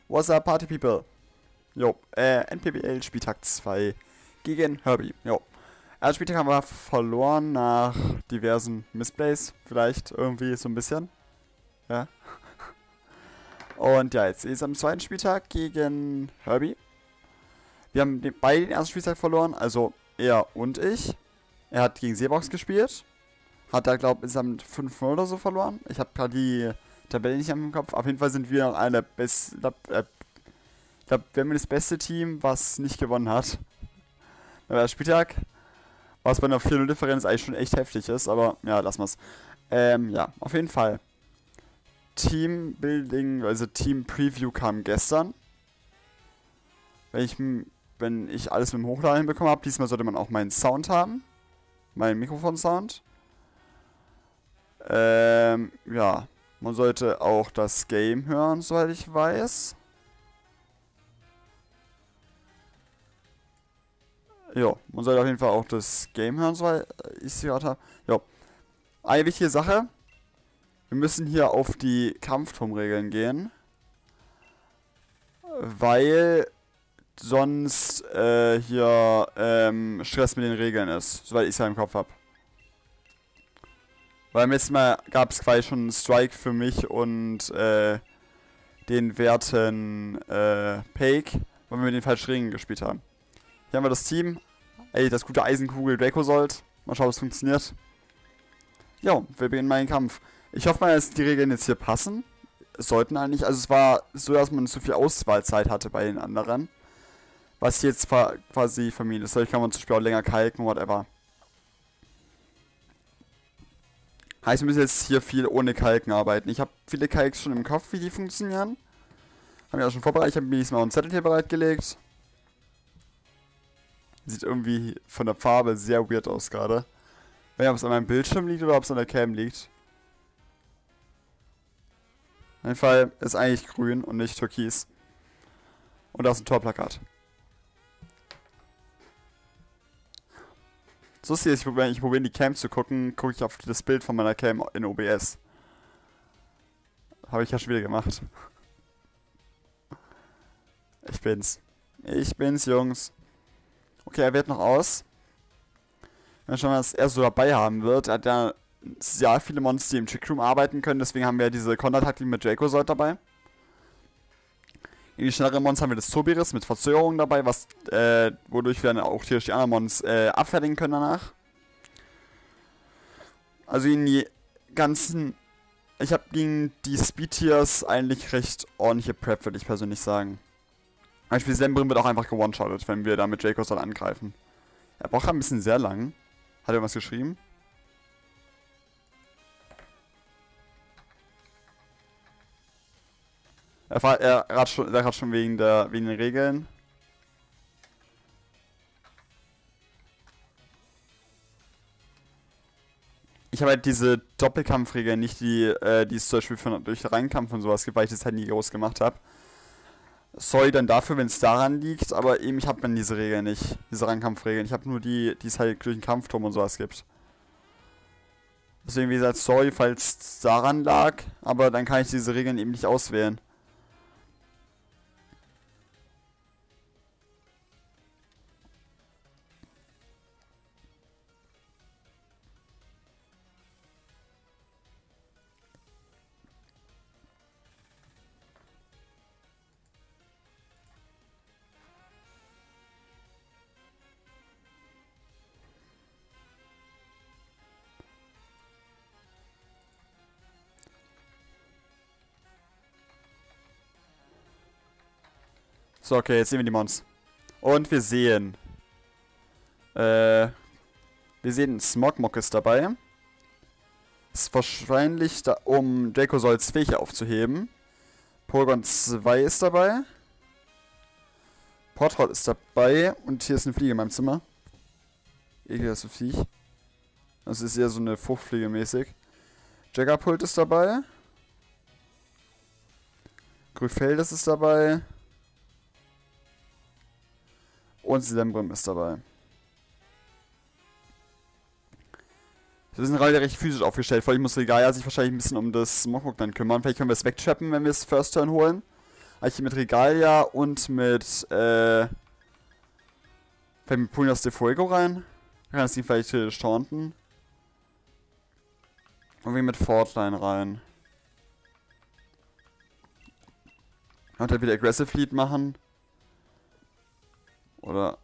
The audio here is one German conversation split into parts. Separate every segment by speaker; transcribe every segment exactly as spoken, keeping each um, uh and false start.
Speaker 1: What's up, Party People? Jo, äh, N P B L Spieltag zwei gegen Herbie. Jo. Ersten Spieltag haben wir verloren nach diversen Missplays, vielleicht irgendwie so ein bisschen. Ja. Und ja, jetzt ist am zweiten Spieltag gegen Herbie. Wir haben den, beide den ersten Spieltag verloren, also er und ich. Er hat gegen Seebox gespielt. Hat da, glaube ich, insgesamt fünf null oder so verloren. Ich habe gerade die Tabelle nicht im Kopf. Auf jeden Fall sind wir noch eine best, äh, ich glaube, wir haben das beste Team, was nicht gewonnen hat. Der Spieltag, was bei einer vier null Differenz eigentlich schon echt heftig ist, aber ja, lassen wir es. Ähm, ja, auf jeden Fall. Teambuilding, also Team Preview kam gestern. Wenn ich, wenn ich alles mit dem Hochladen hinbekommen habe, diesmal sollte man auch meinen Sound haben. Meinen Mikrofon-Sound. Ähm, ja. Man sollte auch das Game hören, soweit ich weiß. Jo, man sollte auf jeden Fall auch das Game hören, soweit ich es gehört habe. Jo. Eine wichtige Sache. Wir müssen hier auf die Kampfturmregeln gehen. Weil sonst äh, hier ähm, Stress mit den Regeln ist, soweit ich es ja im Kopf habe. Weil beim letzten Mal gab es quasi schon einen Strike für mich und äh, den werten äh, Pake, weil wir den falschen Regeln gespielt haben. Hier haben wir das Team. Ey, das gute Eisenkugel Dracozold. Mal schauen, ob es funktioniert. Jo, wir beginnen meinen Kampf. Ich hoffe mal, dass die Regeln jetzt hier passen. Es sollten eigentlich. Also es war so, dass man zu viel Auswahlzeit hatte bei den anderen. Was jetzt quasi vermieden ist. Dadurch kann man zum Beispiel auch länger kalken, whatever. Heißt, wir müssen jetzt hier viel ohne Kalken arbeiten. Ich habe viele Kalks schon im Kopf, wie die funktionieren. Haben ja auch schon vorbereitet. Ich habe mir diesmal einen Zettel hier bereitgelegt. Sieht irgendwie von der Farbe sehr weird aus gerade. Ich weiß nicht, ob es an meinem Bildschirm liegt oder ob es an der Cam liegt. Auf jeden Fall ist eigentlich grün und nicht türkis. Und da ist ein Torplakat. So ist es, ich probiere ich probier in die Cam zu gucken, gucke ich auf das Bild von meiner Cam in O B S. Habe ich ja schon wieder gemacht. Ich bin's. Ich bin's, Jungs. Okay, er wird noch aus. Wenn wir schon mal, dass er so dabei haben wird, er hat ja sehr viele Monster, die im Trickroom arbeiten können, deswegen haben wir ja diese Kontertaktik mit Dracozold dabei. In die schnelleren Mons haben wir das Tobiris mit Verzögerung dabei, was, äh, wodurch wir dann auch theoretisch die anderen Mons äh, abfertigen können danach. Also in die ganzen... Ich habe gegen die Speed-Tiers eigentlich recht ordentliche Prep, würde ich persönlich sagen. Zum Beispiel Sembrin wird auch einfach gewone-shottet, wenn wir da mit Dracozold angreifen. Er braucht ein bisschen sehr lang. Hat er was geschrieben? Er, er hat schon, er hat schon wegen, der, wegen den Regeln. Ich habe halt diese Doppelkampfregeln, nicht die, äh, die es zum Beispiel von, durch Reinkampf und sowas gibt, weil ich das halt nie groß gemacht habe. Sorry dann dafür, wenn es daran liegt, aber eben ich habe dann diese Regeln nicht, diese Reinkampfregeln. Ich habe nur die, die es halt durch den Kampfturm und sowas gibt. Deswegen, wie gesagt, sorry, falls es daran lag, aber dann kann ich diese Regeln eben nicht auswählen. So, okay, jetzt sehen wir die Mons. Und wir sehen... Äh... Wir sehen, Smogmog ist dabei. Ist wahrscheinlich da, um Dracozolds Fähigkeit aufzuheben. Porygon zwei ist dabei. Portrot ist dabei. Und hier ist eine Fliege in meinem Zimmer. Ekelhaftes so Viech. Das ist eher so eine Fruchtfliege mäßig. Jaggerpult ist dabei. Grypheldes ist dabei. Und Sembrim ist dabei. Wir sind gerade recht physisch aufgestellt, weil ich muss Regaya sich wahrscheinlich ein bisschen um das Smogmog dann kümmern. Vielleicht können wir es wegtrappen, wenn wir es First Turn holen. Eigentlich mit Regalia und mit, äh... Vielleicht mit Puños de Fuego rein. Kann das Ding vielleicht äh, taunten. Und wie mit Fortline rein. Und dann wieder Aggressive Lead machen. Oder...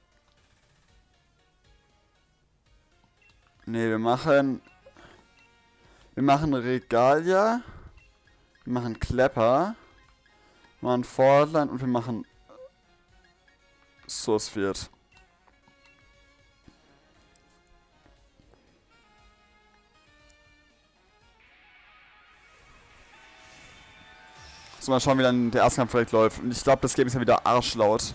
Speaker 1: Ne, wir machen... Wir machen Regalia. Wir machen Klepper. Wir machen Fortline und wir machen... Sourcefield. So, mal schauen, wie dann der erste Kampf direkt läuft. Und ich glaube, das Game ist ja wieder arschlaut.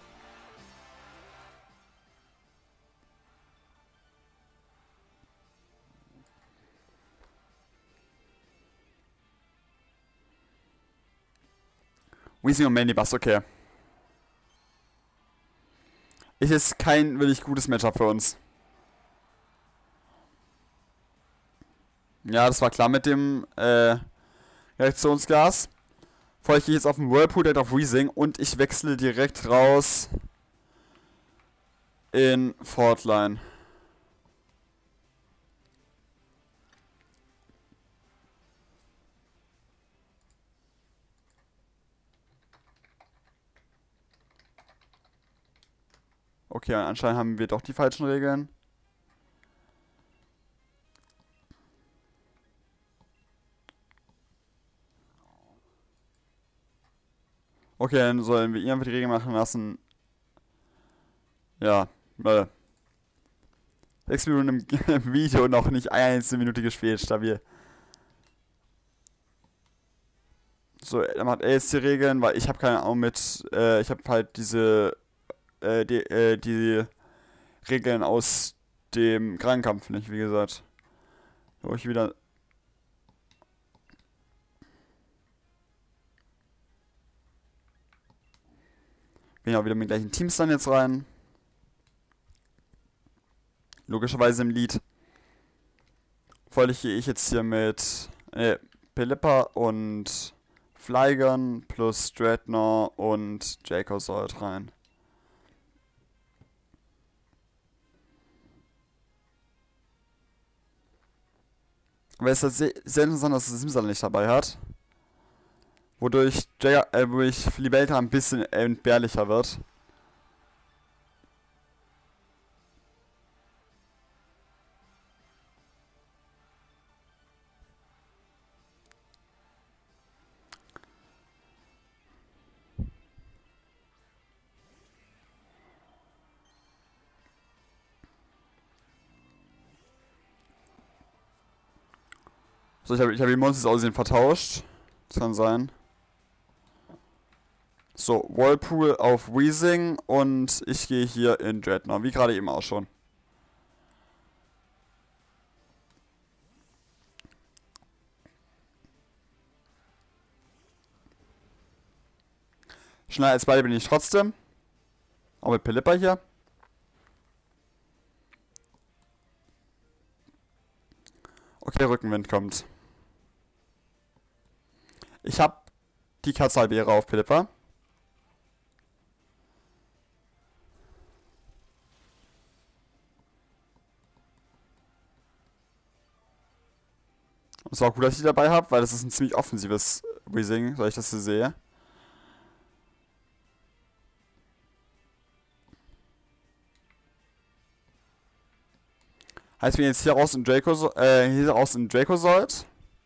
Speaker 1: Weezing und Mandybuster, okay. Ist jetzt kein wirklich gutes Matchup für uns. Ja, das war klar mit dem äh, Reaktionsgas. Vorher gehe ich jetzt auf den Whirlpool, direkt auf Weezing und ich wechsle direkt raus in Fortline. Okay, anscheinend haben wir doch die falschen Regeln. Okay, dann sollen wir ihn einfach die Regeln machen lassen. Ja, weil sechs Minuten im, im Video und noch nicht eine einzige Minute gespielt, stabil. So, dann macht er jetzt die Regeln, weil ich habe keine Ahnung mit, äh, ich habe halt diese, äh, die, äh, die Regeln aus dem Krankenkampf nicht, wie gesagt. Wo ich wieder... Bin ja auch wieder mit den gleichen Teams dann jetzt rein. Logischerweise im Lead. Folglich gehe ich jetzt hier mit äh, Pelipper und Flygun plus Dreadnought und Jacosold rein. Aber es ist sehr, sehr interessant, dass es Simsal nicht dabei hat. Wodurch, J äh, wodurch Filibelta ein bisschen entbehrlicher wird. So, ich habe ich hab die Monsters aussehen vertauscht. Das kann sein. So, Whirlpool auf Weezing und ich gehe hier in Dreadnought, wie gerade eben auch schon. Schneller als beide bin ich trotzdem. Auch mit Pelipper hier. Okay, Rückenwind kommt. Ich habe die Katzalbeere auf Pelipper. Es war auch gut, dass ich die dabei habe, weil das ist ein ziemlich offensives Weezing, so ich das so sehe. Heißt, wir gehen jetzt hier raus in Draco, äh, hier raus in Dracozold.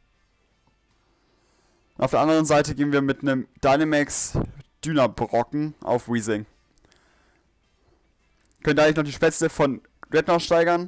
Speaker 1: Auf der anderen Seite gehen wir mit einem Dynamax Dynabrocken auf Weezing. Können da eigentlich noch die Spätzle von Dreadnought steigern.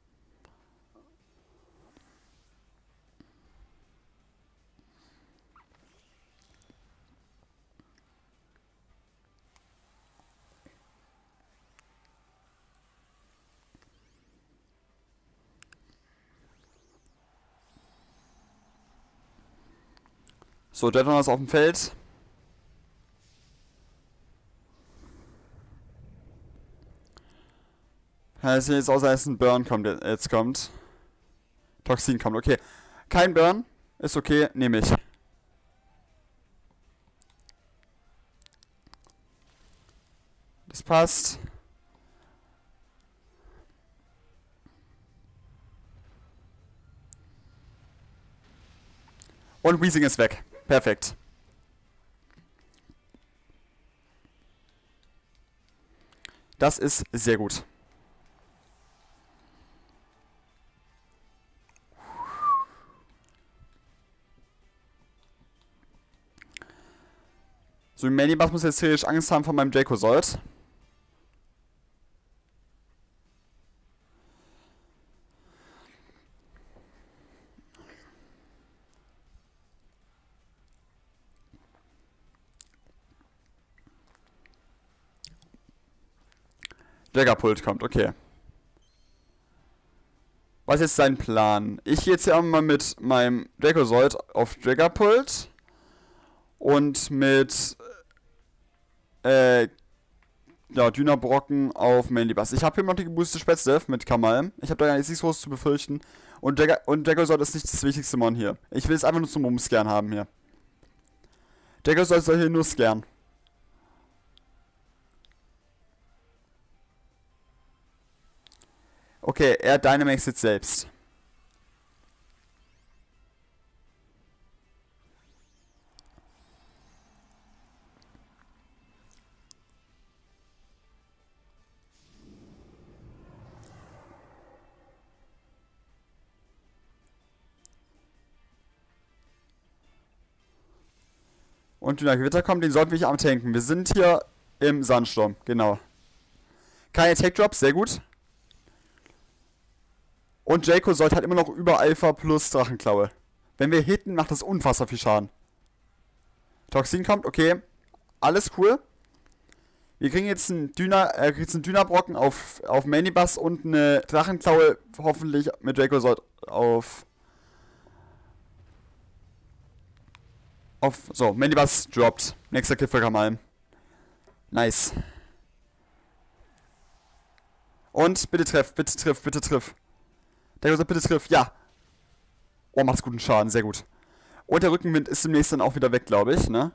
Speaker 1: So, Dreadnought ist auf dem Feld. Ja, es sieht jetzt aus, als ein Burn kommt, jetzt kommt. Toxin kommt, okay. Kein Burn, ist okay, nehme ich. Das passt. Und Weezing ist weg. Perfekt. Das ist sehr gut. So, Manibass muss jetzt theoretisch Angst haben von meinem Dracozold. Dragapult kommt, okay. Was ist jetzt sein Plan? Ich gehe jetzt hier auch mal mit meinem Dracozold auf Dragapult. Und mit äh, ja, Dynabrocken auf Manibass. Ich habe hier noch die geboostete Spätzle mit Kamal. Ich habe da gar nichts Großes zu befürchten. Und Dracozold ist nicht das wichtigste Mon hier. Ich will es einfach nur zum Umscan haben hier. Dracozold soll hier nur scannen. Okay, er Dynamax jetzt selbst. Und Dünner Gewitter kommt, den sollten wir hier am tanken. Wir sind hier im Sandsturm, genau. Keine Tech-Drops, sehr gut. Und Draco sollte halt immer noch über Alpha plus Drachenklaue. Wenn wir hitten, macht das unfassbar viel Schaden. Toxin kommt, okay. Alles cool. Wir kriegen jetzt einen Düna, äh, jetzt einen Dynabrocken auf, auf Manibass und eine Drachenklaue, hoffentlich mit Dracozold auf. Auf. So, Manibass droppt. Nächster Cliff für Kamal. Nice. Und bitte treff, bitte triff, bitte triff. Dracozold, bitte triff, ja. Oh, macht's guten Schaden, sehr gut. Und der Rückenwind ist demnächst dann auch wieder weg, glaube ich, ne?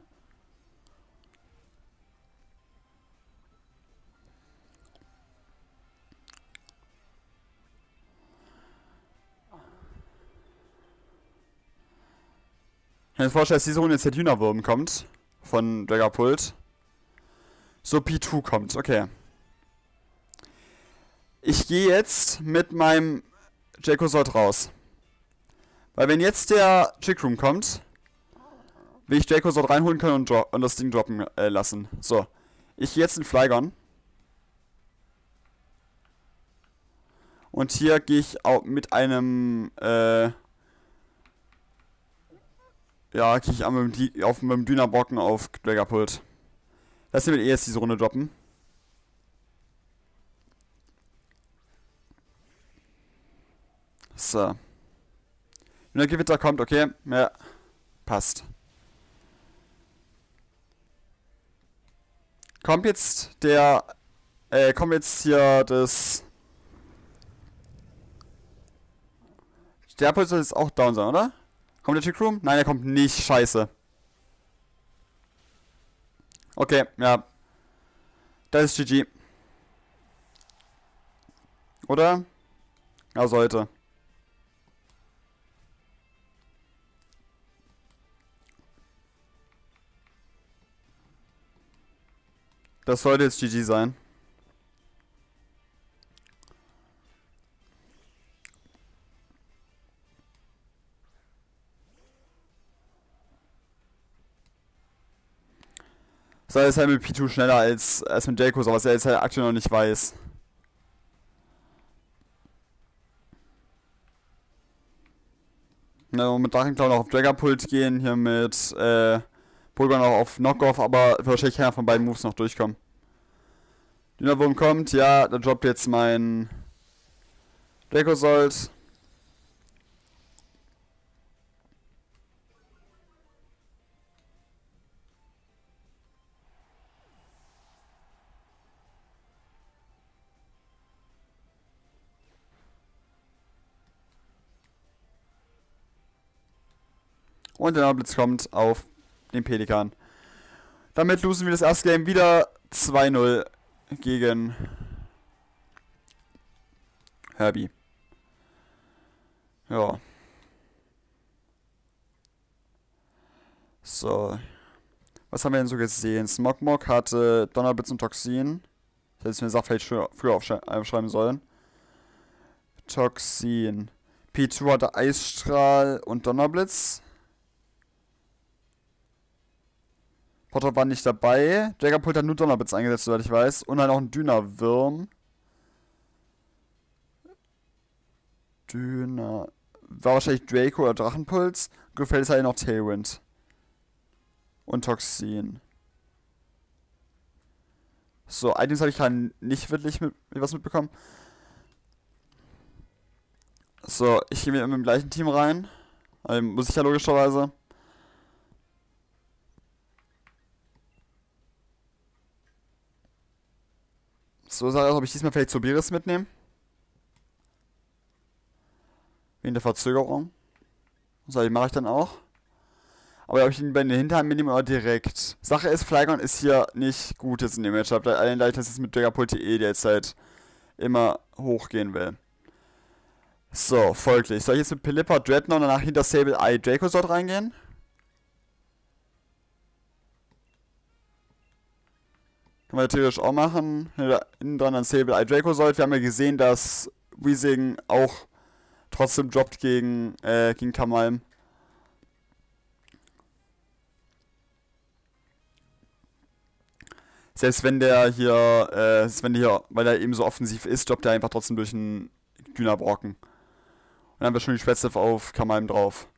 Speaker 1: Ich kann mir vorstellen, dass diese Runde jetzt der Dünawurm kommt. Von Dragapult. So, P zwei kommt, okay. Ich gehe jetzt mit meinem Dracozold raus. Weil wenn jetzt der Trick Room kommt, will ich Dracozold reinholen können und, und das Ding droppen äh, lassen. So. Ich gehe jetzt in Flygon. Und hier gehe ich auch mit einem, äh... ja, gehe ich auch mit dem, auf, mit dem Dynabrocken auf Dragapult. Lass mir eh jetzt diese Runde droppen. So. Wenn der Gewitter kommt, okay. Ja. Passt. Kommt jetzt der. Äh, kommt jetzt hier das. Der Apple soll jetzt auch down sein, oder? Kommt der Trick Room? Nein, er kommt nicht. Scheiße. Okay, ja. Das ist G G. Oder? Ja, sollte. Das sollte jetzt G G sein. So, er ist halt mit P zwei schneller als, als mit Draco, was er jetzt halt aktuell noch nicht weiß. Ja, und mit Drachenklau noch auf Dragapult gehen, hier mit äh, Pulver noch auf Knockoff, aber wahrscheinlich keiner von beiden Moves noch durchkommen. Dünnerwurm kommt, ja, da droppt jetzt mein Dracozold. Und der Blitz kommt auf den Pelikan. Damit losen wir das erste Game wieder zwei null gegen Herbie. Ja. So. Was haben wir denn so gesehen? Smogmog hatte Donnerblitz und Toxin. Ich hätte es mir gesagt, vielleicht früher aufschreiben sollen. Toxin. P zwei hatte Eisstrahl und Donnerblitz. Potter war nicht dabei. Dragapult hat nur Donnerblitz eingesetzt, soweit ich weiß. Und dann auch ein Dünawürm. Dünner. War wahrscheinlich Draco oder Drachenpuls. Gefällt es halt noch Tailwind. Und Toxin. So, Items habe ich gerade nicht wirklich mit, was mitbekommen. So, ich gehe wieder mit dem gleichen Team rein. Also, muss ich ja logischerweise. So sah es aus, ob ich diesmal vielleicht Sobiris mitnehme. Wegen der Verzögerung. So, die mache ich dann auch. Aber ob ich ihn bei den Hinterhand mitnehme oder direkt. Sache ist, Flygon ist hier nicht gut jetzt in dem Matchup. Allein da ich das jetzt mit Dragapult.de, der jetzt halt immer hochgehen will. So, folglich. Soll ich jetzt mit Pelipper, Dreadnought und danach hinter Sable Eye Dracosort reingehen? Können wir theoretisch auch machen. Hinten dran an Sable Eye Dracosort. Wir haben ja gesehen, dass Weezing auch trotzdem droppt gegen, äh, gegen Kamalm. Selbst wenn der hier, äh, wenn der hier, weil er eben so offensiv ist, droppt er einfach trotzdem durch einen Dünnerbrocken. Und dann haben wir schon die Spätzle auf Kamalm drauf.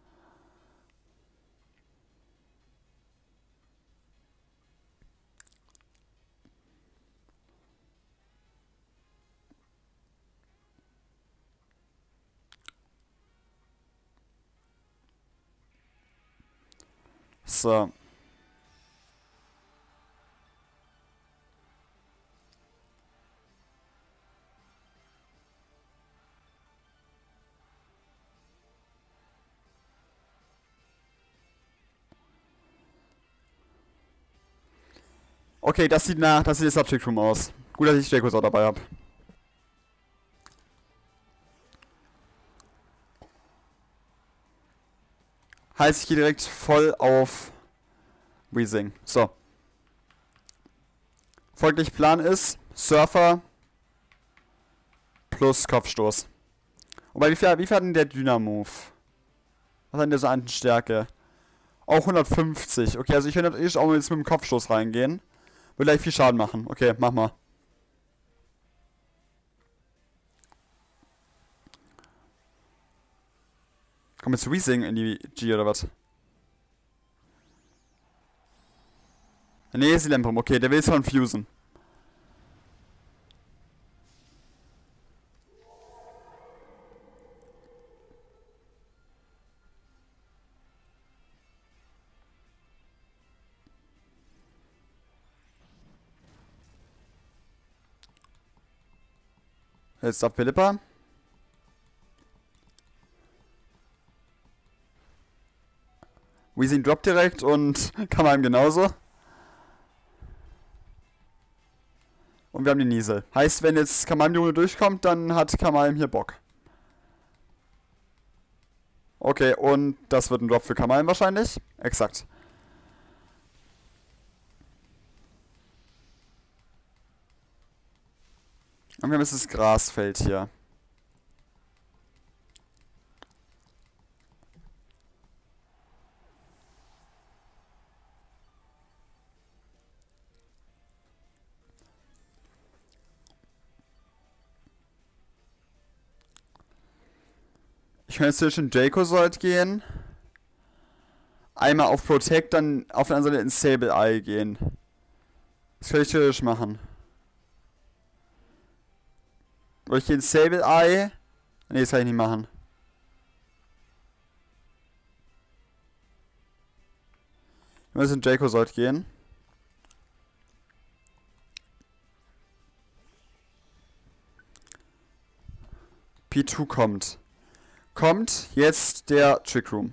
Speaker 1: So. Okay, das sieht nach, das sieht jetzt nach Trick Room aus. Gut, dass ich Dracos auch dabei habe. Heißt, ich gehe direkt voll auf Weezing. So. Folglich Plan ist Surfer plus Kopfstoß. Wobei, wie viel, wie viel hat denn der Dynamove? Was hat denn der so an Stärke? Auch hundertfünfzig. Okay, also ich könnte natürlich auch jetzt mit dem Kopfstoß reingehen. Würde gleich viel Schaden machen. Okay, mach mal. Kommt jetzt Weezing in die G oder was? Nee, ist die Lempum. Okay, der will es confusen. Jetzt auf Pelipper. Weezing droppt direkt und Kamalm genauso. Und wir haben die Niesel. Heißt, wenn jetzt Kamalm die Runde durchkommt, dann hat Kamalm hier Bock. Okay, und das wird ein Drop für Kamalm wahrscheinlich. Exakt. Und wir haben jetzt das Grasfeld hier. Ich kann jetzt zwischen Dracosort gehen. Einmal auf Protect, dann auf der anderen Seite ins Sable Eye gehen. Das kann ich theoretisch machen. Oder ich gehe ins Sable Eye. Ne, das kann ich nicht machen. Ich muss in Dracosort gehen. P zwei kommt. Kommt jetzt der Trick Room.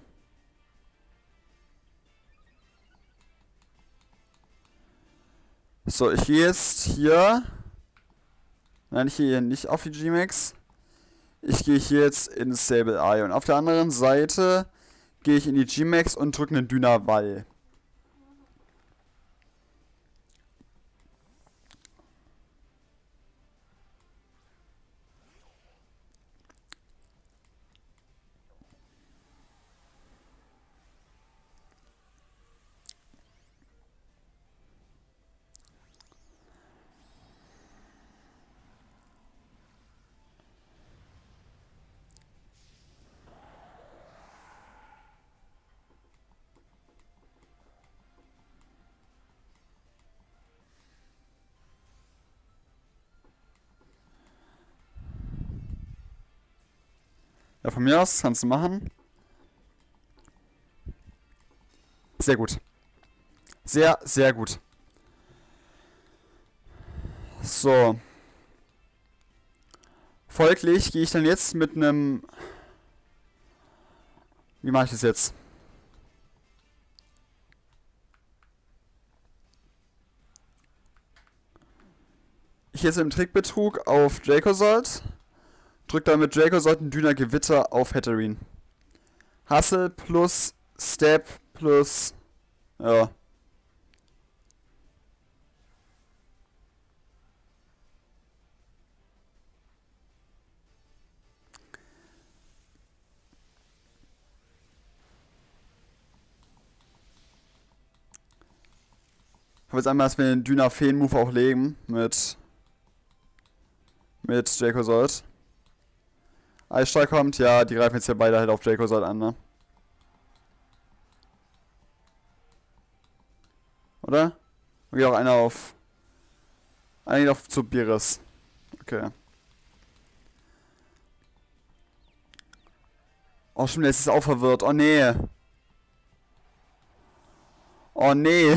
Speaker 1: So, ich gehe jetzt hier. Nein, ich gehe hier nicht auf die G-Max. Ich gehe hier jetzt ins Sable Eye. Und auf der anderen Seite gehe ich in die G-Max und drücke einen Dünawall. Ja, von mir aus kannst du machen. Sehr gut. Sehr, sehr gut. So. Folglich gehe ich dann jetzt mit einem... Wie mache ich das jetzt? Ich jetzt im Trickbetrug auf Dracozold. Drück dann mit Dracozold ein Dünner Gewitter auf Hatterene. Hustle plus Step plus... Ja. Ich hoffe jetzt einmal, dass wir den Dünner Feen-Move auch legen mit... Mit Dracozold. Eisstrahl kommt, ja, die greifen jetzt hier beide halt auf Dracozold an, ne? Oder? Und geht auch einer auf... Einer geht auf Zubiris. Okay. Oh, stimmt, jetzt ist es auch verwirrt. Oh, nee. Oh, nee.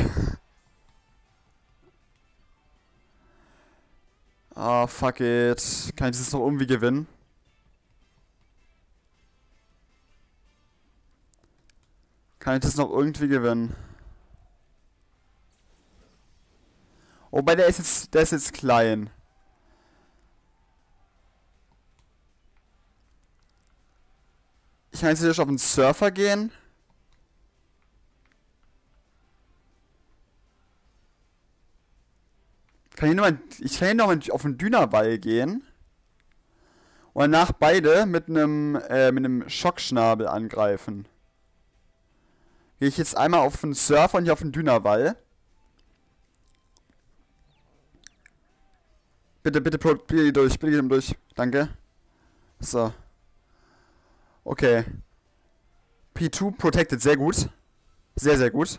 Speaker 1: Ah, fuck it. Kann ich das noch irgendwie gewinnen? Kann ich das noch irgendwie gewinnen? Wobei, der ist jetzt, der ist jetzt klein. Ich kann jetzt natürlich auf den Surfer gehen. Kann ich, noch mal, ich kann hier nochmal auf den Dünawall gehen. Und danach beide mit einem äh, mit einem Schockschnabel angreifen. Gehe ich jetzt einmal auf den Surfer und hier auf den Dünawall. Bitte, bitte, bitte durch, bitte geht durch. Danke. So. Okay. P zwei protected, sehr gut. Sehr, sehr gut.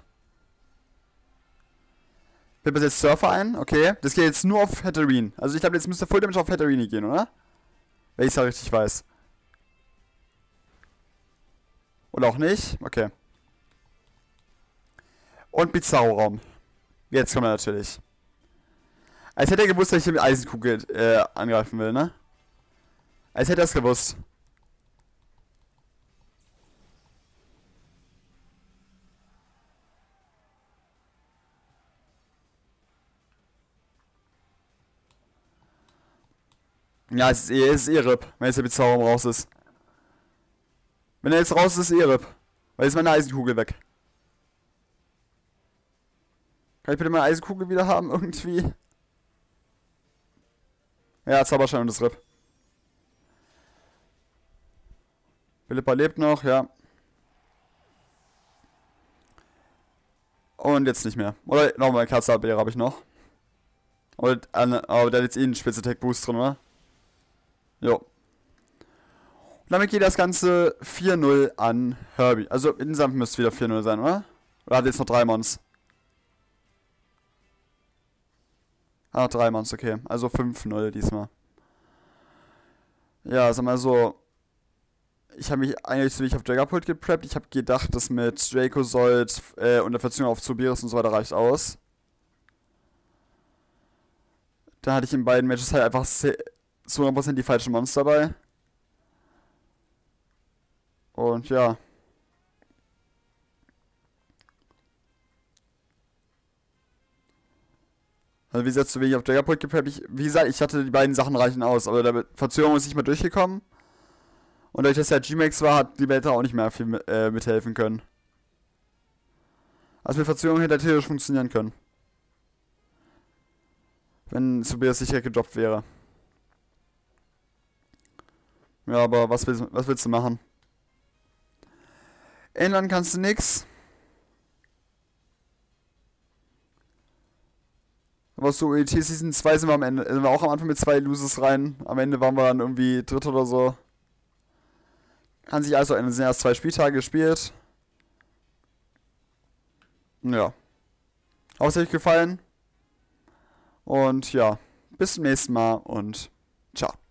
Speaker 1: Wir jetzt Surfer ein, okay. Das geht jetzt nur auf Hatterene. Also ich glaube, jetzt müsste Full Damage auf Hatterene gehen, oder? Wenn ich es ja richtig weiß. Oder auch nicht? Okay. Und Bizarro-Raum. Jetzt kommt er natürlich. Als hätte er gewusst, dass ich hier mit Eisenkugel äh, angreifen will, ne? Als hätte er es gewusst. Ja, es ist eh, es ist eh R I P, wenn jetzt der Bizarro raus ist. Wenn er jetzt raus ist, ist es eh R I P. Weil jetzt ist meine Eisenkugel weg. Kann ich bitte meine Eisenkugel wieder haben, irgendwie? Ja, Zauberschein und das R I P. Philippa lebt noch, ja. Und jetzt nicht mehr. Oder nochmal Katzenabwehr habe ich noch. Aber, aber der hat jetzt eh einen Spitze-Tech-Boost drin, oder? Jo. Und damit geht das Ganze vier null an Herbie. Also insgesamt müsste wieder vier null sein, oder? Oder hat jetzt noch drei Mons? Hat noch drei Mons, okay. Also fünf null diesmal. Ja, sag mal so. Ich habe mich eigentlich so wie ich auf Dragapult gepreppt. Ich habe gedacht, das mit Dracozold äh, und der Verzögerung auf Zubiris und so weiter reicht aus. Da hatte ich in beiden Matches halt einfach zu hundert Prozent die falschen Monster dabei. Und ja. Also wie gesagt, zu wenig auf Daggerpoint gibt, habe ich, wie gesagt, ich hatte die beiden Sachen reichen aus, aber der Verzögerung ist nicht mehr durchgekommen. Und dadurch, dass ja G-Max war, hat die Welt auch nicht mehr viel mit, äh, mithelfen können. Also mit Verzögerung hätte er theoretisch funktionieren können. Wenn Subias sicher gedroppt wäre. Ja, aber was willst, was willst du machen? Ändern kannst du nix. Aber so E T Season zwei sind wir am Ende, sind wir auch am Anfang mit zwei Loses rein. Am Ende waren wir dann irgendwie Dritter oder so. Kann sich also ändern. Es sind erst zwei Spieltage gespielt. Ja. Auch sehr gefallen. Und ja, bis zum nächsten Mal und ciao.